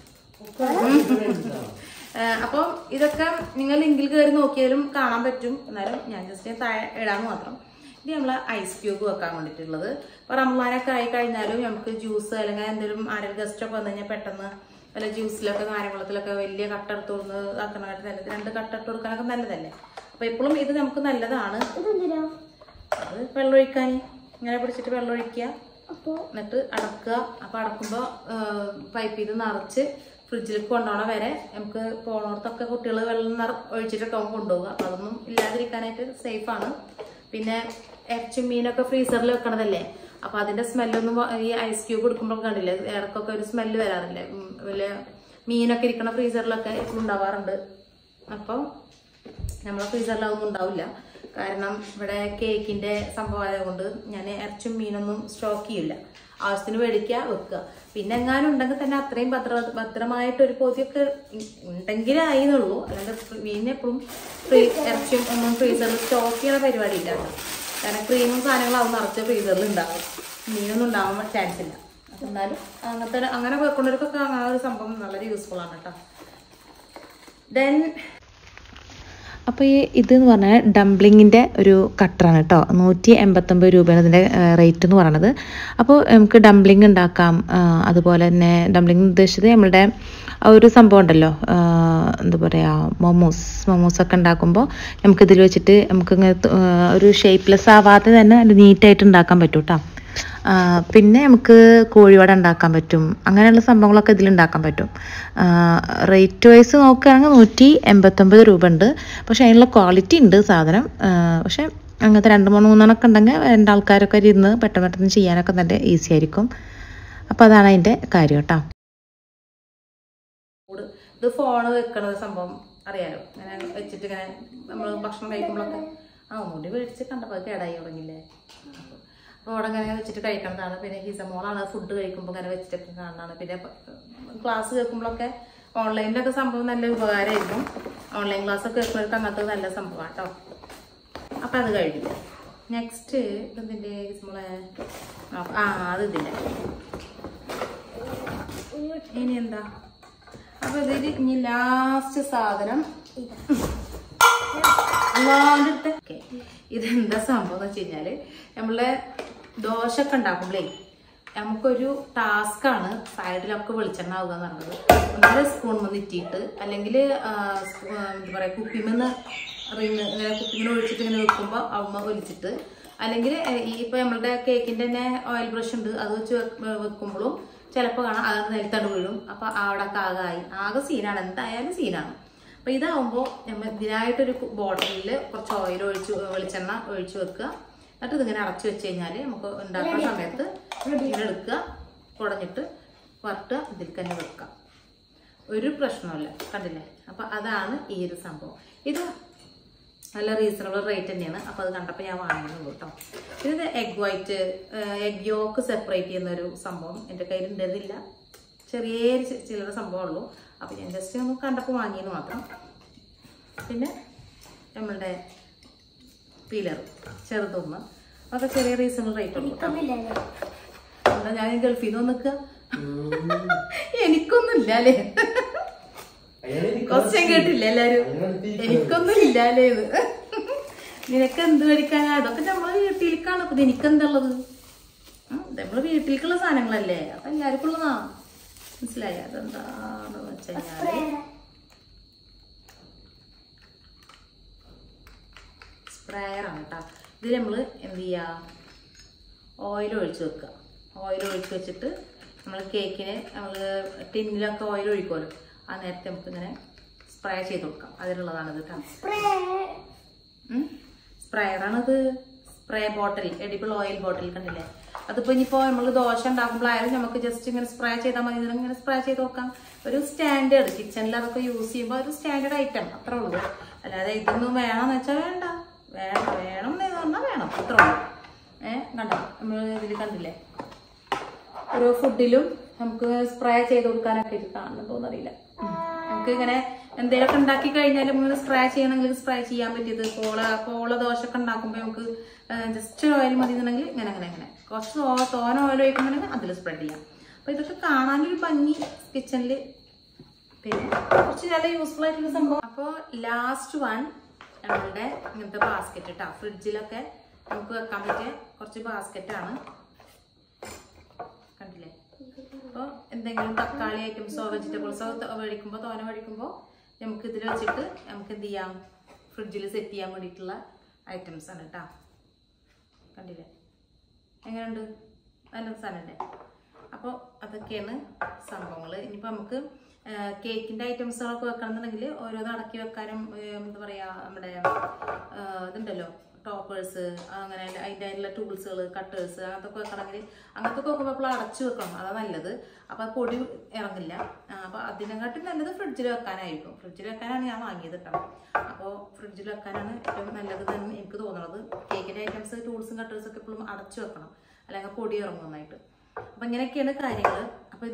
അപ്പം ഇതൊക്കെ നിങ്ങൾ ലിങ്കിൽ കയറി നോക്കിയാലും കാണാൻ പറ്റും. എന്നാലും ഞാൻ ജസ്റ്റ് താഴെ ഇടാന്ന് മാത്രം. ഇത് നമ്മൾ ഐസ് ക്യൂബ് വെക്കാൻ വേണ്ടിയിട്ടുള്ളത്. ഇപ്പോൾ റംസാനൊക്കെ ആയി കഴിഞ്ഞാലും നമുക്ക് ജ്യൂസ് അല്ലെങ്കിൽ എന്തെങ്കിലും ആരെങ്കിലും ഗസ്റ്റൊക്കെ വന്നു കഴിഞ്ഞാൽ പെട്ടെന്ന് വല്ല ജ്യൂസിലൊക്കെ നാരങ്ങളത്തിലൊക്കെ വലിയ കട്ട എടുത്ത് കൊടുന്ന് ആക്കണമായിട്ട് നല്ലത്. 2 കട്ട ഇട്ട് കൊടുക്കാനൊക്കെ നല്ലതല്ലേ. അപ്പോൾ എപ്പോഴും ഇത് നമുക്ക് നല്ലതാണ്. അത് വെള്ളമൊഴിക്കാൻ ഇങ്ങനെ പിടിച്ചിട്ട് വെള്ളമൊഴിക്കുക, എന്നിട്ട് അടക്കുക. അപ്പോൾ അടക്കുമ്പോൾ പൈപ്പിൽ ഇത് നിറച്ച് ഫ്രിഡ്ജിലേക്ക് കൊണ്ടുപോകണ വരെ നമുക്ക് പോണോടത്തൊക്കെ കുട്ടികൾ വെള്ളം ഒഴിച്ചിട്ടൊക്കെ കൊണ്ടുപോകുക. അപ്പോൾ അതൊന്നും ഇല്ലാതിരിക്കാനായിട്ട് സേഫാണ്. പിന്നെ ഇറച്ചും മീനൊക്കെ ഫ്രീസറിൽ വെക്കണതല്ലേ, അപ്പോൾ അതിൻ്റെ സ്മെല്ലൊന്നും ഈ ഐസ് ക്യൂബ് എടുക്കുമ്പോൾ കണ്ടില്ലേ, ഇടക്കൊക്കെ ഒരു സ്മെല്ല് വരാറില്ലേ. വലിയ മീനൊക്കെ ഇരിക്കണ ഫ്രീസറിലൊക്കെ എപ്പോഴും ഉണ്ടാവാറുണ്ട്. അപ്പോൾ നമ്മളെ ഫ്രീസറിൽ അതൊന്നും ഉണ്ടാവില്ല. കാരണം ഇവിടെ കേക്കിൻ്റെ സംഭവം ആയതുകൊണ്ട് ഞാൻ ഇറച്ചും മീനൊന്നും സ്റ്റോക്ക് ചെയ്യില്ല. ആവശ്യത്തിന് മേടിക്കുക, വെക്കുക. പിന്നെ എങ്ങാനും ഉണ്ടെങ്കിൽ തന്നെ അത്രയും ഭദ്രമായിട്ടൊരു പൊതിയൊക്കെ ഉണ്ടെങ്കിലായി എന്നുള്ളൂ. അല്ലാണ്ട് മീനിനെ എപ്പോഴും ഇറച്ചിയും ഒന്നും ഫ്രീസറിൽ സ്റ്റോക്ക് ചെയ്യുന്ന പരിപാടി ഇല്ല കേട്ടോ. കാരണം ക്രീമും സാധനങ്ങളാവും നിറച്ച് ഫ്രീസറിൽ ഉണ്ടാവും, മീനൊന്നും ഉണ്ടാവാൻ ചാൻസ് ഇല്ല. എന്നാലും അങ്ങനെ വെക്കുന്നവർക്കൊക്കെ ആ ഒരു സംഭവം വളരെ യൂസ്ഫുൾ ആണ് കേട്ടോ. ദെൻ അപ്പോൾ ഈ ഇതെന്ന് പറഞ്ഞാൽ ഡംപ്ലിങ്ങിൻ്റെ ഒരു കട്ടറാണ് കേട്ടോ. 189 രൂപയാണ് ഇതിൻ്റെ റേറ്റ് എന്ന് പറയണത്. അപ്പോൾ നമുക്ക് ഡംപ്ലിങ് ഉണ്ടാക്കാം. അതുപോലെ തന്നെ ഡംപ്ലിങ് ഉദ്ദേശിച്ചത് നമ്മളുടെ ഒരു സംഭവം ഉണ്ടല്ലോ, എന്താ പറയുക, മൊമോസൊക്കെ ഉണ്ടാക്കുമ്പോൾ നമുക്കിതിൽ വെച്ചിട്ട് നമുക്കിങ്ങനെ ഒരു ഷേപ്പ്ലെസ് ആവാതെ തന്നെ അത് നീറ്റായിട്ട് ഉണ്ടാക്കാൻ പറ്റും കേട്ടോ. പിന്നെ നമുക്ക് കോഴിവട ഉണ്ടാക്കാൻ പറ്റും. അങ്ങനെയുള്ള സംഭവങ്ങളൊക്കെ ഇതിലുണ്ടാക്കാൻ പറ്റും. റേറ്റ് വൈസ് നോക്കുകയാണെങ്കിൽ 189 രൂപ ഉണ്ട്. പക്ഷേ അതിനുള്ള ക്വാളിറ്റി ഉണ്ട് സാധനം. പക്ഷേ അങ്ങനത്തെ 2-3 ഉണ്ടെങ്കിൽ 2 ആൾക്കാരൊക്കെ ഇരുന്ന് പെട്ടെന്ന് ചെയ്യാനൊക്കെ നല്ല ഈസി ആയിരിക്കും. അപ്പോൾ അതാണ് അതിൻ്റെ കാര്യം കേട്ടോ. ഇത് ഫോണ് വെക്കണ സംഭവം അറിയാലോ. ഇങ്ങനെ വെച്ചിട്ട് ഇങ്ങനെ നമ്മൾ ഭക്ഷണം കഴിക്കുമ്പോഴൊക്കെ മുടി മേടിച്ച് കണ്ടപ്പോൾ അത് കേടായി തുടങ്ങില്ലേ. അപ്പോൾ അവിടെ ഇങ്ങനെ വെച്ചിട്ട് കഴിക്കണതാണ്. പിന്നെ ഹിസമോളാണ് ഫുഡ് കഴിക്കുമ്പോൾ ഇങ്ങനെ വെച്ചിട്ടൊക്കെ കാണുന്നതാണ്. പിന്നെ ക്ലാസ് കേൾക്കുമ്പോഴൊക്കെ ഓൺലൈനിലൊക്കെ സംഭവം നല്ല ഉപകാരമായിരിക്കും. ഓൺലൈൻ ക്ലാസ്സൊക്കെ കേൾക്കുന്നവർക്ക് അങ്ങനത്തെ നല്ല സംഭവമാണ് കേട്ടോ. അപ്പം അത് കഴിഞ്ഞു. നെക്സ്റ്റ് ഇതിൻ്റെ ഹിസമോളെ അത് ഇതിൻ്റെ ഇനി എന്താ. അപ്പോൾ ഇതിൽ ഇനി ലാസ്റ്റ് സാധനം ഓക്കെ. ഇതെന്താ സംഭവം എന്ന് വെച്ച് കഴിഞ്ഞാൽ നമ്മളുടെ ദോശയൊക്കെ ഉണ്ടാക്കുമ്പോഴേ നമുക്കൊരു ടാസ്ക്കാണ് സൈഡിലൊക്കെ വെളിച്ചെണ്ണ ആവുക എന്ന് പറയുന്നത്. ഒന്നര സ്പൂൺ ഇറ്റിയിട്ട് അല്ലെങ്കിൽ എന്താ പറയുക കുപ്പിമെന്ന് ഇങ്ങനെ കുപ്പിമെന്ന് ഒഴിച്ചിട്ട് ഇങ്ങനെ വെക്കുമ്പോൾ അവമ്മ വലിച്ചിട്ട്, അല്ലെങ്കിൽ ഇപ്പോൾ നമ്മളുടെ കേക്കിൻ്റെ തന്നെ ഓയിൽ ബ്രഷ് ഉണ്ട്, അത് വെച്ച് വെക്കുമ്പോഴും ചിലപ്പോൾ കാണാം അത് നിലത്തണ്ട് വീഴും. അപ്പോൾ അവിടെയൊക്കെ ആകെ സീനാണ്, എന്തായാലും സീനാണ്. അപ്പോൾ ഇതാവുമ്പോൾ നമ്മൾ ഇതിനായിട്ടൊരു ബോട്ടിലിൽ കുറച്ച് വെളിച്ചെണ്ണ ഒഴിച്ച് വെക്കുക. എന്നിട്ട് ഇതിങ്ങനെ അടച്ചു വെച്ച് കഴിഞ്ഞാൽ നമുക്ക് ഉണ്ടാക്കുന്ന സമയത്ത് ഇങ്ങനെ എടുക്കുക, കുടഞ്ഞിട്ട് വറുട്ടുക, ഇതിൽ തന്നെ വെക്കുക. ഒരു പ്രശ്നമില്ല, കണ്ടില്ലേ. അപ്പോൾ അതാണ് ഈ ഒരു സംഭവം. ഇത് നല്ല റീസണബിൾ റേറ്റ് തന്നെയാണ്. അപ്പോൾ അത് കണ്ടപ്പോൾ ഞാൻ വാങ്ങിയിരുന്നു കേട്ടോ. ഇത് എഗ് യോക്ക് സെപ്പറേറ്റ് ചെയ്യുന്നൊരു സംഭവം എൻ്റെ കയ്യിൽ ഉണ്ടായിരുന്നില്ല. ചെറിയൊരു ചില്ലറ സംഭവമുള്ളൂ. അപ്പോൾ ഞാൻ ജസ്റ്റ് ഒന്ന് കണ്ടപ്പോൾ വാങ്ങിയെന്ന് മാത്രം. പിന്നെ നമ്മളുടെ പീലർ ചെറുതൊന്ന്, അതൊക്കെ ചെറിയ റീസണബിൾ റേറ്റ് ഉള്ളൂ കേട്ടോ. എന്താ ഞാൻ ഗൾഫിൽ നിന്ന് നിൽക്കുക, എനിക്കൊന്നും ഇല്ല അല്ലേ. ക്വസ്റ്റ്യൻ കേട്ടില്ല എല്ലാരും, എനിക്കൊന്നും ഇല്ല അല്ലേ ഇത്. നിനക്ക് എന്ത് മേടിക്കാനാ? അതൊക്കെ നമ്മളെ വീട്ടിലേക്കാണ്. അപ്പൊ നിനക്കെന്തുള്ളത്? നമ്മള് വീട്ടിലേക്കുള്ള സാധനങ്ങളല്ലേ, അപ്പൊ എല്ലാവർക്കും ഉള്ളതാ. മനസ്സിലായി? അതെന്താന്ന് വെച്ച് കഴിഞ്ഞാല് സ്പ്രേയറാണ് കേട്ടോ. ഇതിൽ നമ്മള് എന്ത് ചെയ്യാ, ഓയിൽ ഒഴിച്ച് വെക്കുക. ഓയിൽ ഒഴിച്ച് വെച്ചിട്ട് നമ്മൾ കേക്കിന് നമ്മൾ ടിന്നിലൊക്കെ ഓയിൽ ഒഴിക്കുമല്ലോ, ആ നേരത്തെ നമുക്ക് ഇങ്ങനെ സ്പ്രേ ചെയ്ത് കൊടുക്കാം. അതിനുള്ളതാണ് ഇത് കേട്ടോ. സ്പ്രേയറാണിത്. Spray bottle, edible oil bottle കണ്ടില്ലേ? അതിപ്പോ ഇനിയിപ്പോ നമ്മൾ ദോശ ഉണ്ടാക്കുമ്പോഴായാലും നമുക്ക് ജസ്റ്റ് ഇങ്ങനെ സ്പ്രേ ചെയ്താൽ മതി. ഇങ്ങനെ സ്പ്രേ ചെയ്ത് നോക്കാം. ഒരു സ്റ്റാൻഡേർഡ് കിച്ചണിൽ അതൊക്കെ യൂസ് ചെയ്യുമ്പോൾ ഒരു സ്റ്റാൻഡേർഡ് ഐറ്റം അത്രേ ഉള്ളൂ. അല്ലാതെ ഇതൊന്നും വേണമെന്ന് വെച്ചാൽ വേണ്ട, വേണം എന്ന് പറഞ്ഞാൽ വേണം, അത്രേ ഉള്ളൂ. കണ്ടോ, നമ്മൾ ഇതിൽ കണ്ടില്ലേ, ഓരോ ഫുഡിലും നമുക്ക് സ്പ്രേ ചെയ്ത് കൊടുക്കാനൊക്കെ ഇത് കാണുന്നു തോന്നറിയില്ല. നമുക്ക് ഇങ്ങനെ എന്തെങ്കിലുമൊക്കെ ഉണ്ടാക്കി കഴിഞ്ഞാലും ഇങ്ങനെ സ്പ്രേ ചെയ്യണമെങ്കിൽ സ്പ്രേ ചെയ്യാൻ പറ്റിയത്. പോള ദോശ ഒക്കെ ഉണ്ടാക്കുമ്പോൾ നമുക്ക് ജസ്റ്റ് ഓയിൽ മതി എന്നുണ്ടെങ്കിൽ ഇങ്ങനെ കുറച്ച് തോന ഓയിൽ ഒഴിക്കുന്നുണ്ടെങ്കിൽ അതിൽ സ്പ്രെഡ് ചെയ്യാം. അപ്പൊ ഇതൊക്കെ കാണാനൊരു ഭംഗി കിച്ചണിൽ, പിന്നെ കുറച്ച് നല്ല യൂസ്ഫുൾ ആയിട്ടുള്ള സംഭവം. അപ്പോൾ ലാസ്റ്റ് വൺ നമ്മളുടെ ഇങ്ങനത്തെ ബാസ്ക്കറ്റ് കേട്ടോ. ഫ്രിഡ്ജിലൊക്കെ നമുക്ക് വെക്കാൻ പറ്റിയ കുറച്ച് ബാസ്ക്കറ്റാണ്. കണ്ടില്ലേ? അപ്പോൾ എന്തെങ്കിലും തക്കാളി ഐറ്റംസോ വെജിറ്റബിൾസോ മേടിക്കുമ്പോൾ തോന മേടിക്കുമ്പോൾ നമുക്ക് ഇതിൽ വെച്ചിട്ട് നമുക്ക് എന്ത് ചെയ്യാം, ഫ്രിഡ്ജിൽ സെറ്റ് ചെയ്യാൻ വേണ്ടിയിട്ടുള്ള ഐറ്റംസ് ആണ് കേട്ടോ. കണ്ടില്ലേ എങ്ങനെയുണ്ട്? നല്ല സാധനമല്ലേ? അപ്പോൾ അതൊക്കെയാണ് സംഭവങ്ങൾ. ഇനിയിപ്പോൾ നമുക്ക് കേക്കിൻ്റെ ഐറ്റംസുകളൊക്കെ വെക്കണമെന്നുണ്ടെങ്കിൽ ഓരോന്ന് അടക്കി വെക്കാനും എന്താ പറയുക, നമ്മുടെ ഇതുണ്ടല്ലോ ടോപ്പേഴ്സ്, അങ്ങനെ അതിൻ്റെ ആയിട്ടുള്ള ടൂൾസുകൾ, കട്ടേഴ്സ്, അങ്ങനത്തെ വെക്കണമെങ്കിൽ അങ്ങനത്തെ വെക്കുമ്പോൾ അപ്പോൾ അടച്ചു വെക്കണം, അതാണ് നല്ലത്. അപ്പോൾ പൊടി ഇറങ്ങില്ല. അപ്പോൾ അതിനെക്കാട്ടും നല്ലത് ഫ്രിഡ്ജിൽ വെക്കാനായിരിക്കും. ഫ്രിഡ്ജിൽ വെക്കാനാണ് ഞാൻ വാങ്ങിയത് കേട്ടോ. അപ്പോൾ ഫ്രിഡ്ജിൽ വെക്കാനാണ് ഏറ്റവും നല്ലത് എന്ന് എനിക്ക് തോന്നുന്നത്. കേക്കിൻ്റെ ഐറ്റംസ്, ടൂൾസും കട്ടേഴ്സും ഒക്കെ എപ്പോഴും അടച്ചു വെക്കണം, അല്ലെങ്കിൽ പൊടി ഇറങ്ങും നന്നായിട്ട്. അപ്പം ഇങ്ങനെയൊക്കെയാണ് കാര്യങ്ങൾ. അപ്പോൾ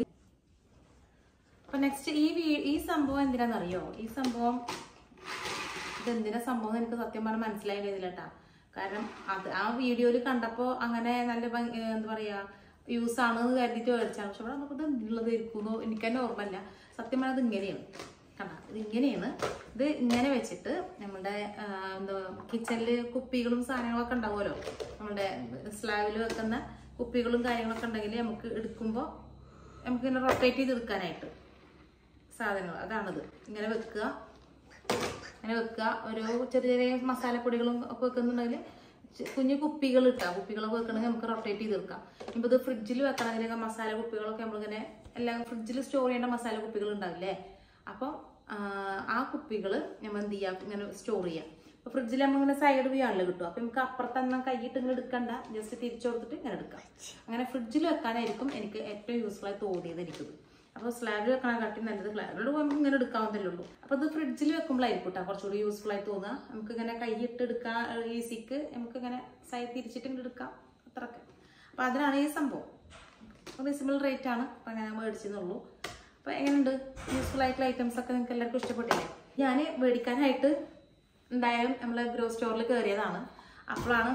നെക്സ്റ്റ് ഈ സംഭവം എന്തിനാണെന്നറിയോ? ഈ സംഭവം ഇതെന്തിനാ സംഭവം എനിക്ക് സത്യം പറഞ്ഞാൽ മനസ്സിലായില്ല കേട്ടാ. കാരണം ആ വീഡിയോയിൽ കണ്ടപ്പോൾ അങ്ങനെ നല്ല എന്താ പറയുക യൂസ് ആണെന്ന് കരുതിയിട്ട് മേടിച്ചാണ്. പക്ഷെ ഇവിടെ നമുക്ക് ഇത് എന്തുള്ളതായിരിക്കുമെന്നോ എനിക്ക് തന്നെ ഓർമ്മയില്ല. സത്യം പറഞ്ഞാൽ ഇത് ഇങ്ങനെയാണ് കണ്ട, ഇത് ഇങ്ങനെയാണ്. ഇത് ഇങ്ങനെ വെച്ചിട്ട് നമ്മുടെ എന്താ കിച്ചണിൽ കുപ്പികളും സാധനങ്ങളൊക്കെ ഉണ്ടാവുമല്ലോ, നമ്മുടെ സ്ലാബിൽ വെക്കുന്ന കുപ്പികളും കാര്യങ്ങളൊക്കെ ഉണ്ടെങ്കിൽ നമുക്ക് എടുക്കുമ്പോൾ നമുക്ക് ഇങ്ങനെ റൊട്ടേറ്റ് ചെയ്ത് എടുക്കാനായിട്ട് സാധനങ്ങൾ, അതാണിത്. ഇങ്ങനെ വെക്കുക, അങ്ങനെ വെക്കുക. ഓരോ ചെറിയ ചെറിയ മസാലപ്പൊടികളും ഒക്കെ വെക്കുന്നുണ്ടെങ്കിൽ കുഞ്ഞു കുപ്പികൾ ഇട്ടാ, കുപ്പികളൊക്കെ വെക്കണമെങ്കിൽ നമുക്ക് റൊട്ടേറ്റ് ചെയ്ത് എടുക്കാം. ഇപ്പോൾ ഇത് ഫ്രിഡ്ജിൽ വെക്കണമെങ്കിൽ മസാല കുപ്പികളൊക്കെ നമ്മളിങ്ങനെ എല്ലാം ഫ്രിഡ്ജിൽ സ്റ്റോർ ചെയ്യേണ്ട മസാല കുപ്പികൾ ഉണ്ടാവില്ലേ, അപ്പോൾ ആ കുപ്പികൾ നമ്മൾ എന്ത് ചെയ്യാം, ഇങ്ങനെ സ്റ്റോർ ചെയ്യാം. അപ്പോൾ ഫ്രിഡ്ജിൽ നമ്മളിങ്ങനെ സൈഡ് വ്യൂ ആണല്ലോ കിട്ടും. അപ്പോൾ നമുക്ക് അപ്പുറത്തന്നെ കൈയിട്ട് ഇങ്ങനെ എടുക്കണ്ട, ജസ്റ്റ് തിരിച്ചു കൊടുത്തിട്ട് ഇങ്ങനെ എടുക്കാം. അങ്ങനെ ഫ്രിഡ്ജിൽ വെക്കാനായിരിക്കും എനിക്ക് ഏറ്റവും യൂസ്ഫുൾ ആയി തോന്നിയത് എനിക്കത്. അപ്പോൾ സ്ലാബിൽ വെക്കാൻ കാട്ടി നല്ലത് സ്ലാബിലോട് പോകുമ്പോൾ ഇങ്ങനെ എടുക്കാവുന്നതല്ലേ ഉള്ളൂ. അപ്പോൾ ഇത് ഫ്രിഡ്ജിൽ വെക്കുമ്പോഴായിരിക്കും കേട്ടോ കുറച്ചുകൂടി യൂസ്ഫുൾ ആയി തോന്നുക. നമുക്ക് ഇങ്ങനെ കൈയിട്ട് എടുക്കാൻ ഈസിക്ക് നമുക്ക് ഇങ്ങനെ സൈഡ് തിരിച്ചിട്ട് ഇങ്ങനെ എടുക്കാം, അത്രയൊക്കെ. അപ്പോൾ അതിനാണ് ഈ സംഭവം. റീസണബിൾ റേറ്റ് ആണ്. അപ്പോൾ അങ്ങനെ മേടിച്ചെന്നുള്ളൂ. അപ്പോൾ എങ്ങനെയുണ്ട് യൂസ്ഫുൾ ആയിട്ടുള്ള ഐറ്റംസ് ഒക്കെ നിങ്ങൾക്ക് എല്ലാവർക്കും ഇഷ്ടപ്പെട്ടില്ലേ? ഞാൻ മേടിക്കാനായിട്ട് എന്തായാലും നമ്മൾ ഗ്രോ സ്റ്റോറിൽ കയറിയതാണ്. അപ്പോഴാണ്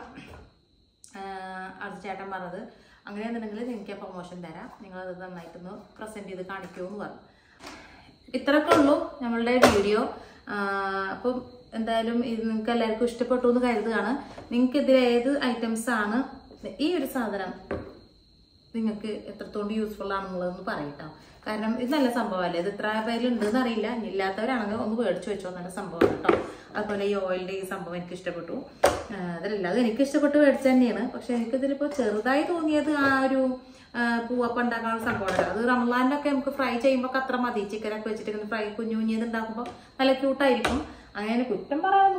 അത് ചേട്ടൻ പറഞ്ഞത് അങ്ങനെയാണെന്നുണ്ടെങ്കിൽ നിങ്ങൾക്ക് പ്രൊമോഷൻ തരാം, നിങ്ങളത് നന്നായിട്ടൊന്ന് പ്രസൻറ്റ് ചെയ്ത് കാണിക്കുമെന്ന് പറഞ്ഞു. ഇത്രയൊക്കെ ഉള്ളൂ നമ്മളുടെ വീഡിയോ. അപ്പം എന്തായാലും ഇത് നിങ്ങൾക്ക് എല്ലാവർക്കും ഇഷ്ടപ്പെട്ടു എന്ന് കരുതുകയാണ്. നിങ്ങൾക്ക് ഇതിൽ ഏത് ഐറ്റംസ് ആണ് ഈ ഒരു സാധനം നിങ്ങൾക്ക് എത്രത്തോണ്ട് യൂസ്ഫുൾ ആണെന്നുള്ളതെന്ന് പറയട്ടോ. കാരണം ഇത് നല്ല സംഭവമല്ലേ, ഇത് ഇത്ര പേരുണ്ടെന്ന് അറിയില്ല. ഇനി ഇല്ലാത്തവരാണെങ്കിൽ ഒന്ന് മേടിച്ചു വെച്ചോ, നല്ല സംഭവമാണ് കേട്ടോ. അതുപോലെ ഈ ഓയിലിൻ്റെ ഈ സംഭവം എനിക്ക് ഇഷ്ടപ്പെട്ടു. അതിലല്ലാതെ എനിക്ക് ഇഷ്ടപ്പെട്ട് മേടിച്ചു തന്നെയാണ്. പക്ഷെ എനിക്കിതിലിപ്പോൾ ചെറുതായി തോന്നിയത് ആ ഒരു പൂവപ്പം ഉണ്ടാക്കാനുള്ള സംഭവമാണ്. അത് റമളാനിലൊക്കെ നമുക്ക് ഫ്രൈ ചെയ്യുമ്പോൾ അത്ര മതി. ചിക്കനൊക്കെ വെച്ചിട്ട് ഇങ്ങനെ ഫ്രൈ കുഞ്ഞു കുഞ്ഞത് ഉണ്ടാക്കുമ്പോൾ നല്ല ക്യൂട്ടായിരിക്കും. അങ്ങനെ കുറ്റം പറയാനൊന്നും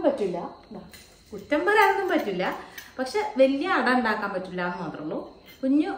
പറ്റില്ല, പക്ഷെ വലിയ അട ഉണ്ടാക്കാൻ പറ്റില്ല എന്ന് മാത്രമേ ഉള്ളൂ. കുഞ്ഞു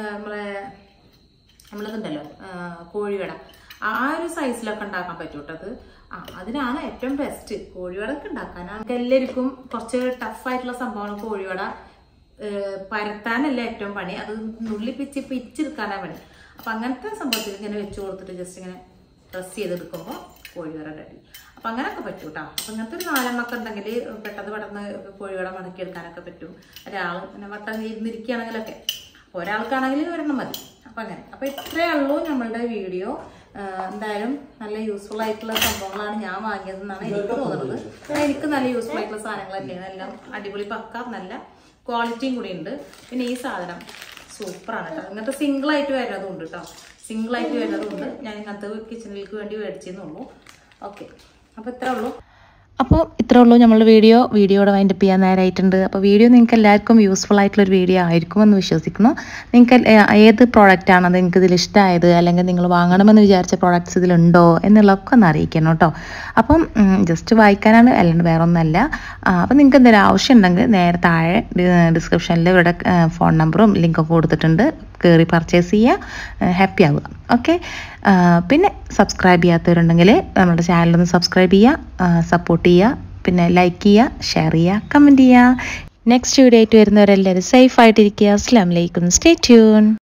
നമ്മളിതുണ്ടല്ലോ കോഴിവട, ആ ഒരു സൈസിലൊക്കെ ഉണ്ടാക്കാൻ പറ്റും കേട്ടോ. അത് അതിനാണ് ഏറ്റവും ബെസ്റ്റ്. കോഴിവടൊക്കെ ഉണ്ടാക്കാനാണ് എല്ലാവർക്കും കുറച്ച് ടഫായിട്ടുള്ള സംഭവമാണ് കോഴിവട. പരത്താനല്ല ഏറ്റവും പണി, അത് നുള്ളി പിച്ചെടുക്കാനാണ് പണി. അപ്പം അങ്ങനത്തെ സംഭവത്തിൽ ഇങ്ങനെ വെച്ച് കൊടുത്തിട്ട് ജസ്റ്റ് ഇങ്ങനെ പ്രസ് ചെയ്തെടുക്കുമ്പോൾ കോഴിവട റെഡി. അപ്പം അങ്ങനെയൊക്കെ പറ്റും കേട്ടോ. അപ്പം അങ്ങനത്തെ ഒരു 4 എണ്ണമൊക്കെ ഉണ്ടെങ്കിൽ പെട്ടെന്ന് കോഴിവട മടക്കിയെടുക്കാനൊക്കെ പറ്റും. ഒരാൾ പിന്നെ വട്ടം ഇരുന്നിരിക്കുകയാണെങ്കിലൊക്കെ, ഒരാൾക്കാണെങ്കിൽ ഒരെണ്ണം മതി. അപ്പം അങ്ങനെ. അപ്പം ഇത്രയേ ഉള്ളൂ നമ്മളുടെ വീഡിയോ. എന്തായാലും നല്ല യൂസ്ഫുൾ ആയിട്ടുള്ള സംഭവങ്ങളാണ് ഞാൻ വാങ്ങിയതെന്നാണ് എനിക്ക് തോന്നുന്നത്. എനിക്ക് നല്ല യൂസ്ഫുൾ ആയിട്ടുള്ള സാധനങ്ങൾ തന്നെയാണ് എല്ലാം. അടിപൊളി പക്ക നല്ല ക്വാളിറ്റിയും കൂടി ഉണ്ട്. പിന്നെ ഈ സാധനം സൂപ്പറാണ് കേട്ടോ. ഇങ്ങനത്തെ സിംഗിളായിട്ട് വരുന്നതും ഉണ്ട് കേട്ടോ. സിംഗിളായിട്ട് വരുന്നതും ഉണ്ട്. ഞാൻ ഇങ്ങനത്തെ കിച്ചണിലേക്ക് വേണ്ടി മേടിച്ചെന്നുള്ളൂ. ഓക്കെ, അപ്പോൾ ഇത്രേ ഉള്ളൂ. അപ്പോൾ ഇത്രേ ഉള്ളൂ നമ്മളുടെ വീഡിയോയുടെ വൈൻഡപ്പ് ചെയ്യാൻ നേരമായിട്ടുണ്ട്. അപ്പോൾ വീഡിയോ നിങ്ങൾക്ക് എല്ലാവർക്കും യൂസ്ഫുൾ ആയിട്ടുള്ളൊരു വീഡിയോ ആയിരിക്കുമെന്ന് വിശ്വസിക്കുന്നു. നിങ്ങൾക്ക് ഏത് പ്രോഡക്റ്റാണ് നിങ്ങൾക്ക് ഇതിൽ ഇഷ്ടമായത്, അല്ലെങ്കിൽ നിങ്ങൾ വാങ്ങണമെന്ന് വിചാരിച്ച പ്രോഡക്റ്റ്സ് ഇതിലുണ്ടോ എന്നുള്ളതൊക്കെ ഒന്ന് അറിയിക്കണം കേട്ടോ. അപ്പം ജസ്റ്റ് വായിക്കാനാണ്, അല്ലാണ്ട് വേറെ ഒന്നല്ല. അപ്പം നിങ്ങൾക്ക് എന്തെങ്കിലും ആവശ്യം ഉണ്ടെങ്കിൽ നേരെ താഴെ ഡിസ്ക്രിപ്ഷനിൽ ഇവിടെ ഫോൺ നമ്പറും ലിങ്കൊക്കെ കൊടുത്തിട്ടുണ്ട്. കയറി പർച്ചേസ് ചെയ്യുക, ഹാപ്പി ആവുക. ഓക്കെ, പിന്നെ സബ്സ്ക്രൈബ് ചെയ്യാത്തവരുണ്ടെങ്കിൽ നമ്മുടെ ചാനലൊന്ന് സബ്സ്ക്രൈബ് ചെയ്യുക, സപ്പോർട്ട് ചെയ്യുക, പിന്നെ ലൈക്ക് ചെയ്യുക, ഷെയർ ചെയ്യുക, കമൻറ്റ് ചെയ്യുക. നെക്സ്റ്റ് വീഡിയോ ആയിട്ട് വരുന്നവരെല്ലാവരും സേഫ് ആയിട്ടിരിക്കുക. അസ്സലാമു അലൈക്കും. Stay tune.